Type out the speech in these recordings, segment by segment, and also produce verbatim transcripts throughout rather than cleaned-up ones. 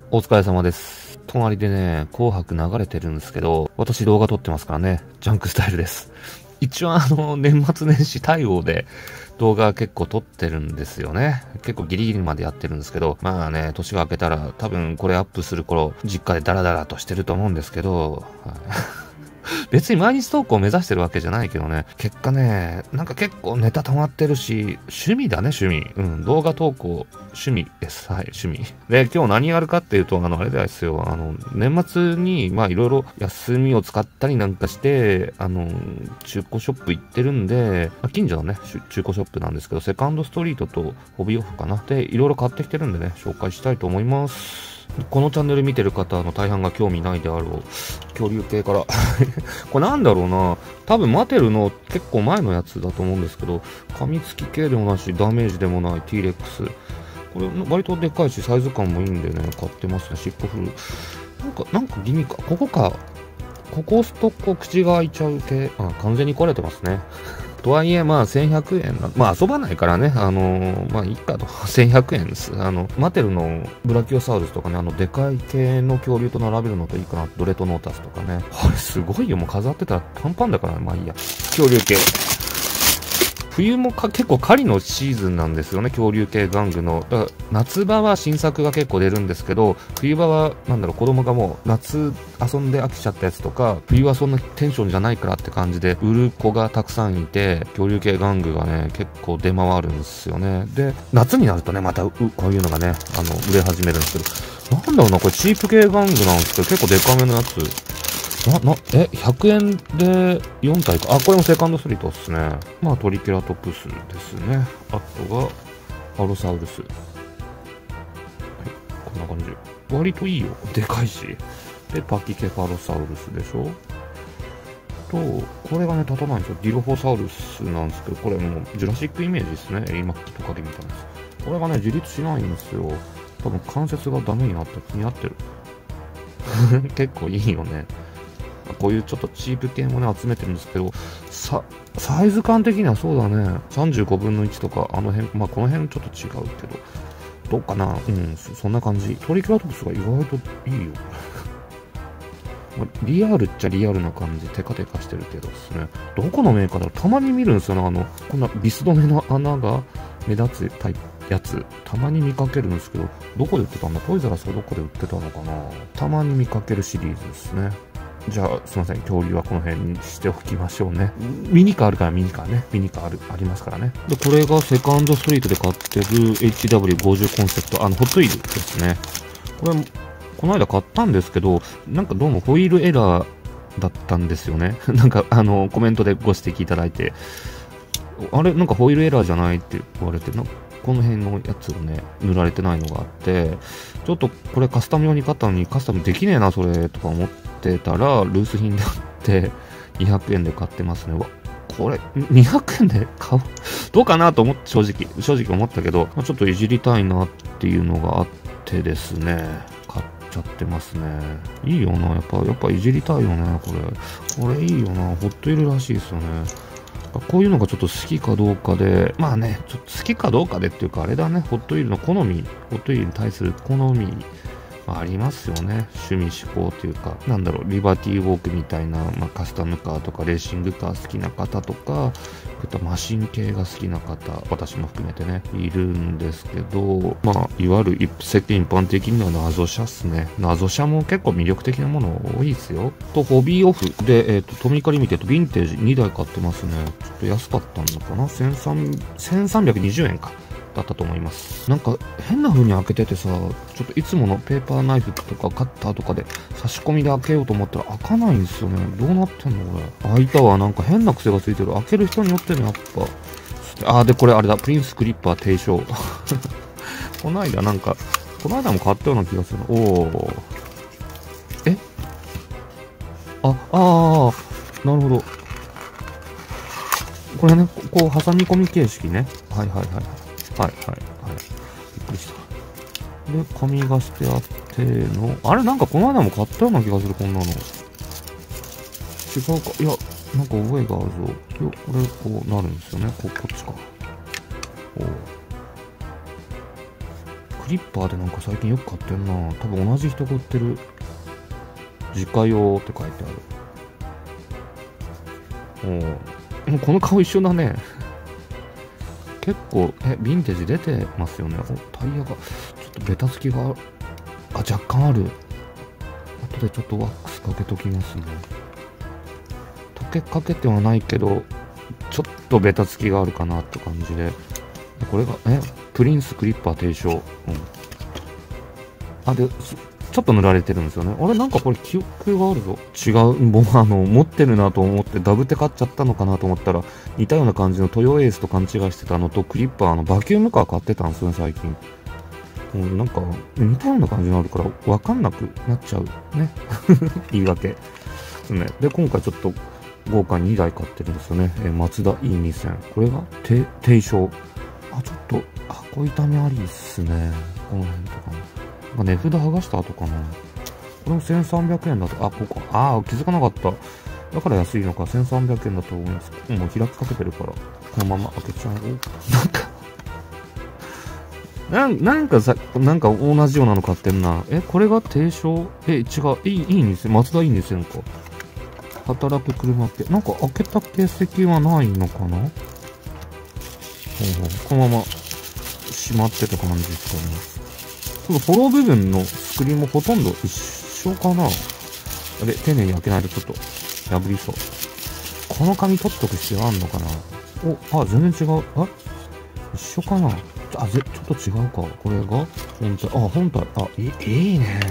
お疲れ様です。隣でね、紅白流れてるんですけど、私動画撮ってますからね、ジャンクスタイルです。一応あの、年末年始対応で動画結構撮ってるんですよね。結構ギリギリまでやってるんですけど、まあね、年が明けたら多分これアップする頃、実家でダラダラとしてると思うんですけど、はい別に毎日投稿を目指してるわけじゃないけどね、結果ね、なんか結構ネタ溜まってるし、趣味だね、趣味。うん、動画投稿、趣味です。はい、趣味。で、今日何やるかっていうと、あの、あれですよ、あの、年末に、まあ、いろいろ休みを使ったりなんかして、あの、中古ショップ行ってるんで、まあ、近所のね、中古ショップなんですけど、セカンドストリートとホビーオフかな。で、いろいろ買ってきてるんでね、紹介したいと思います。このチャンネル見てる方の大半が興味ないであろう恐竜系からこれなんだろうな、多分マテルの結構前のやつだと思うんですけど、噛みつき系でもないしダメージでもない T レックス、これ割とでかいしサイズ感もいいんでね、買ってますね。尻尾振る、なんかなんかギミか、ここか、ここ押すとこう口が開いちゃう系、あ、完全に壊れてますねとはいえ、まあ、せんひゃくえんな、まあ、遊ばないからね、あのー、まあ、いいかと。せんひゃくえんです。あの、マテルのブラキオサウルスとかね、あの、でかい系の恐竜と並べるのといいかな。ドレトノータスとかね。これすごいよ、もう飾ってたらパンパンだからね。まあいいや。恐竜系。冬もか結構狩りのシーズンなんですよね、恐竜系玩具の。だから夏場は新作が結構出るんですけど、冬場は、なんだろう、子供がもう夏遊んで飽きちゃったやつとか、冬はそんなテンションじゃないからって感じで、売る子がたくさんいて、恐竜系玩具がね、結構出回るんですよね。で、夏になるとね、またう、こういうのがね、あの、売れ始めるんですけど、なんだろうな、これチープ系玩具なんですけど、結構デカめのやつ。な、な、え、ひゃくえんでよんたいか。あ、これもセカンドストリートっすね。まあ、トリケラトプスですね。あとが、アロサウルス。はい、こんな感じ。割といいよ。でかいし。で、パキケファロサウルスでしょと、これがね、立たないんですよ。ディロフォサウルスなんですけど、これもう、ジュラシックイメージですね。エイマックトカゲみたいなやつ。これがね、自立しないんですよ。多分関節がダメになった気になってる。結構いいよね。こういうちょっとチープ系もね、集めてるんですけど、さ、サイズ感的にはそうだね。さんじゅうごぶんのいちとか、あの辺、まあこの辺ちょっと違うけど、どうかな、うん、そ, そんな感じ。トリケラトプスが意外といいよ。リアルっちゃリアルな感じ、テカテカしてるけどですね。どこのメーカーだろう、たまに見るんですよね。あの、こんなビス止めの穴が目立つタイプ。やつたまに見かけるんですけど、どこで売ってたんだ、トイザラスがどこで売ってたのかな。たまに見かけるシリーズですね。じゃあ、すいません。恐竜はこの辺にしておきましょうね。ミニカーあるからミニカーね。ミニカーある、ありますからね。で、これがセカンドストリートで買ってる エイチダブリューごじゅう コンセプト。あの、ホットイールですね。これ、この間買ったんですけど、なんかどうもホイールエラーだったんですよね。なんか、あの、コメントでご指摘いただいて、あれ、なんかホイールエラーじゃないって言われて、なこの辺のやつをね、塗られてないのがあって、ちょっとこれカスタム用に買ったのにカスタムできねえな、それ、とか思ってたら、ルース品であって、にひゃくえんで買ってますね。わ、これ、にひゃくえんで買うどうかなと思って、正直、正直思ったけど、まあ、ちょっといじりたいなっていうのがあってですね、買っちゃってますね。いいよな、やっぱ、やっぱいじりたいよね、これ。これいいよな、ホットイルらしいですよね。こういうのがちょっと好きかどうかで、まあね、ちょっと好きかどうかでっていうか、あれだね、ホットイールの好み、ホットイールに対する好み、まあ、ありますよね。趣味嗜好というか、なんだろう、リバティウォークみたいな、まあ、カスタムカーとかレーシングカー好きな方とか、こういったマシン系が好きな方、私も含めてね、いるんですけど、まあ、いわゆる世間一般的には謎車っすね。謎車も結構魅力的なもの多いですよ。と、ホビーオフで、えっ、ー、と、トミカリミテッド、ヴィンテージにだい買ってますね。ちょっと安かったのかな ?せんさんびゃくにじゅうえんか。だったと思います。なんか変な風に開けててさ、ちょっといつものペーパーナイフとかカッターとかで差し込みで開けようと思ったら開かないんですよね。どうなってんのこれ。開いたわ。なんか変な癖がついてる。開ける人によってね、やっぱ。あー、で、これあれだ。プリンスクリッパー提唱。この間なんか、この間も買ったような気がする。おー。えあ、あー、なるほど。これね、こう、挟み込み形式ね。はいはいはい。はいはいはい。びっくりした。で、紙がしてあっての、あれなんかこの間も買ったような気がする、こんなの。違うか。いや、なんか覚えがあるぞ。よ、これ、こうなるんですよね。こ、こっちか。おう。 クリッパーでなんか最近よく買ってんな。多分同じ人が売ってる。自家用って書いてある。おもうこの顔一緒だね。結構えヴィンテージ出てますよね。おタイヤがちょっとベタつきがあ若干ある。後でちょっとワックスかけときますね。溶けかけてはないけどちょっとベタつきがあるかなって感じで、これがえプリンスクリッパー提唱、うん、あでちょっと塗られてるんですよね。あれなんかこれ記憶があるぞ。違う、僕あの持ってるなと思ってダブテ買っちゃったのかなと思ったら、似たような感じのトヨエースと勘違いしてたのとクリッパーのバキュームカー買ってたんですよね最近。うん、なんか似たような感じになるから分かんなくなっちゃうね言い訳ですね。で今回ちょっと豪華ににだい買ってるんですよね。えマツダ イーにせん、これが低床。あちょっと箱痛みありっすね。この辺とかも値札剥がした後かな。これもせんさんびゃくえんだと、あ、こうか。ああ、気づかなかった。だから安いのか。せんさんびゃくえんだと思います。もう開きかけてるから、このまま開けちゃおう。なんか、なん、なんかさ、なんか同じようなの買ってんな。え、これが低床？え、違う。いい、いいんですよ。マツダいいんですよ。なんか。働く車系。なんか開けた形跡はないのかな？ほうほう、このまま閉まってた感じですかね。このフォロー部分のスクリーンもほとんど一緒かな。あれ、丁寧に開けないとちょっと破りそう。この紙取っとく必要あんのかな。お、あ、全然違う。あ、一緒かな。あ、ぜ、ちょっと違うか。これが本体。あ、本体。あ、いい、いいね。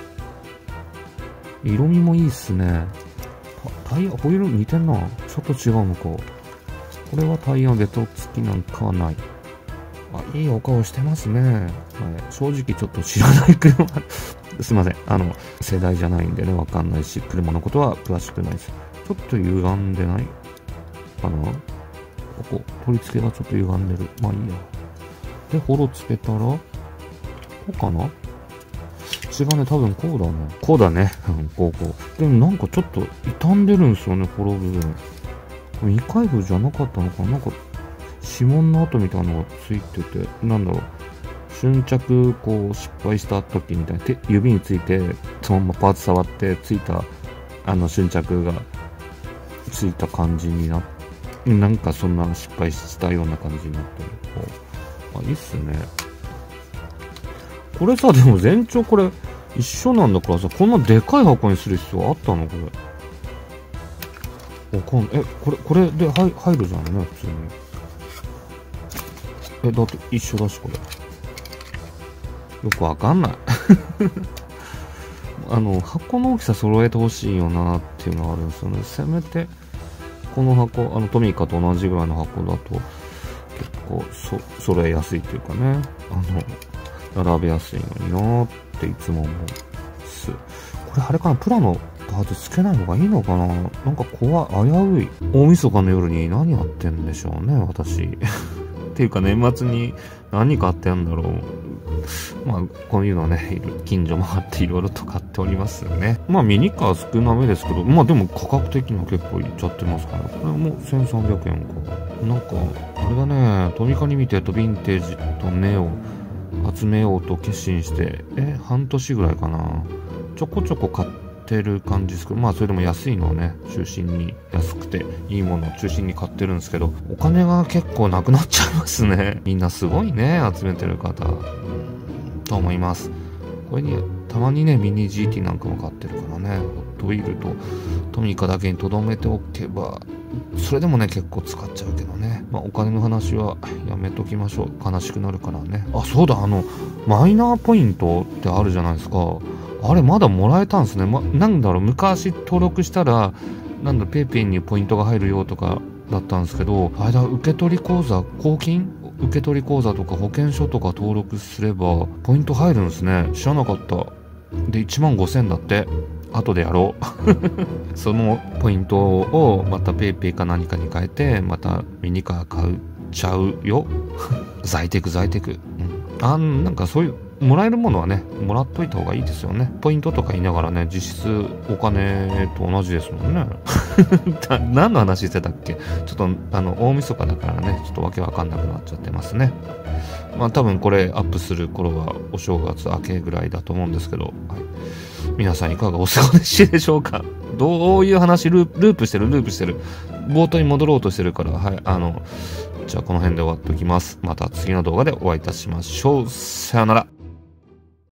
色味もいいっすね。タイヤ、ホイール似てんな。ちょっと違うのか。これはタイヤのベトつきなんかはない。あ、いいお顔してますね。はい、正直ちょっと知らない車すいません。あの、世代じゃないんでね、わかんないし、車のことは詳しくないです。ちょっと歪んでないかな。ここ、取り付けがちょっと歪んでる。まあいいや。で、ホロつけたら、こうかな。違うね、多分こうだね。こうだね。こうこう。でもなんかちょっと傷んでるんですよね、ホロ部分。未開封じゃなかったのかな。なんか指紋の跡みたいなのがついてて、なんだろう、瞬着こう失敗した時みたいに手指についてそのままパーツ触ってついたあの瞬着がついた感じになって、なんかそんな失敗したような感じになってる。あ、いいっすね。これさ、でも全長これ一緒なんだからさ、こんなでかい箱にする必要あったのこれ。わかんない。え、これこれで入入るじゃんね、普通に。え、だって一緒だし、これ。よくわかんない。あの、箱の大きさ揃えてほしいよなっていうのはあるんですよね。せめて、この箱、あの、トミカと同じぐらいの箱だと、結構、そ、揃えやすいっていうかね。あの、並べやすいのになーっていつも思う。す。これあれかな、プラのパーツつけない方がいいのかな。なんか怖い、危うい。大晦日の夜に何やってんでしょうね、私。っていうか年末に何買ってんだろう。まあこういうのはね、近所回っていろいろと買っておりますよね。まあミニカー少なめですけど、まあでも価格的には結構いっちゃってますから、これもせんさんびゃくえんか。なんかあれだね、トミカリミテッドヴィンテージとネオ集めようと決心してえ半年ぐらいかな、ちょこちょこ買ってる感じですけど、まあそれでも安いのをね中心に、安くていいものを中心に買ってるんですけど、お金が結構なくなっちゃいますね。みんなすごいね、集めてる方と思います。これにたまにねミニ ジーティー なんかも買ってるからね、ホットウィールとトミカだけにとどめておけば、それでもね結構使っちゃうけどね。まあお金の話はやめときましょう、悲しくなるからね。あ、そうだ、あのマイナーポイントってあるじゃないですか。あれまだもらえたんですね。ま、なんだろう、昔登録したらなんだペイペイにポイントが入るよとかだったんですけど、あれだ、受取口座、公金受取口座とか保険証とか登録すればポイント入るんですね。知らなかった。でいちまんごせんだって。後でやろう。そのポイントをまたペイペイか何かに変えてまたミニカー買っちゃうよ。在テク在テク、うん、あんなんかそういうもらえるものはね、もらっといた方がいいですよね。ポイントとか言いながらね、実質お金と同じですもんね。何の話してたっけ？ちょっと、あの、大晦日だからね、ちょっとわけわかんなくなっちゃってますね。まあ多分これアップする頃はお正月明けぐらいだと思うんですけど、はい、皆さんいかがお過ごしでしょうか？どういう話ループ、ループしてるループしてる。冒頭に戻ろうとしてるから、はい、あの、じゃあこの辺で終わっておきます。また次の動画でお会いいたしましょう。さよなら。